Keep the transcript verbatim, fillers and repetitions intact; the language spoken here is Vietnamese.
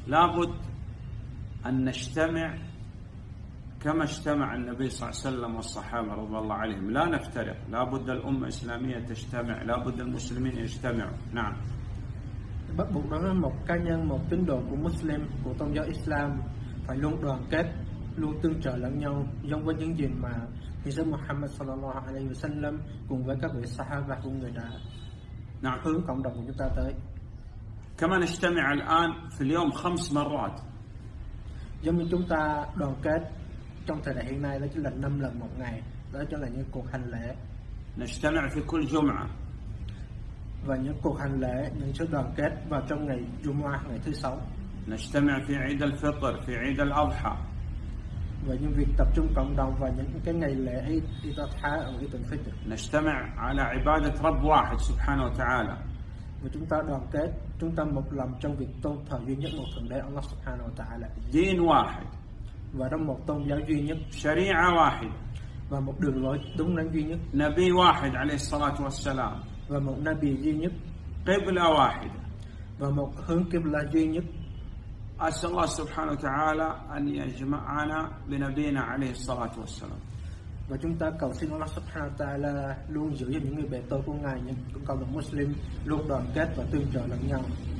لابد أن نجتمع كما اجتمع النبي صلى الله عليه وسلم والصحابة رضي الله عليهم، لا نفترق، لابد الأمة الإسلامية تجتمع، لابد المسلمين يجتمعوا. نعم. Bắt buộc đó là một cá nhân, một tín đồ của Muslim, của tôn giáo Islam phải luôn đoàn kết, luôn tương trợ lẫn nhau, giống với những gì mà Thi sĩ Muhammad sallallahu alaihi wasallam cùng với các vị Sahaba của người đã نعم. hướng cộng đồng của chúng ta tới. كما نجتمع الآن في اليوم خمس مرات. Giống như chúng ta đoàn kết trong thời đại hiện nay, đó chính là năm lần một ngày, đó chính là những cuộc hành lễ. نجتمع في كل جمعة. Và những cuộc hành lễ, những sự đoàn kết vào trong ngày Jumu'ah, ngày thứ sáu. نجتمع في عيد الفطر، في عيد الأضحى. Và những việc tập trung cộng đồng và những cái ngày lễ Eid al-Adha và Eid al-Fitr. نجتمع على عبادة رب واحد سبحانه وتعالى. Và chúng ta đoàn kết, chúng ta một lòng trong việc tôn thờ duy nhất một thượng đế Allah subhanahu wa ta'ala. دين واحد. Và trong một tôn giáo duy nhất. شريعة واحدة. Và một đường lối đúng đắn duy nhất. نبي واحد عليه الصلاة والسلام. Và một Nabi duy nhất. قبلة واحدة. Và một hướng Qibla duy nhất. أسأل الله سبحانه وتعالى أن يجمعنا بنبينا عليه الصلاة والسلام. Và chúng ta cầu xin Allah subhanahu wa ta'ala luôn giữ cho những người bề tôi của Ngài, những cộng đồng Muslim luôn đoàn kết và tương trợ lẫn nhau.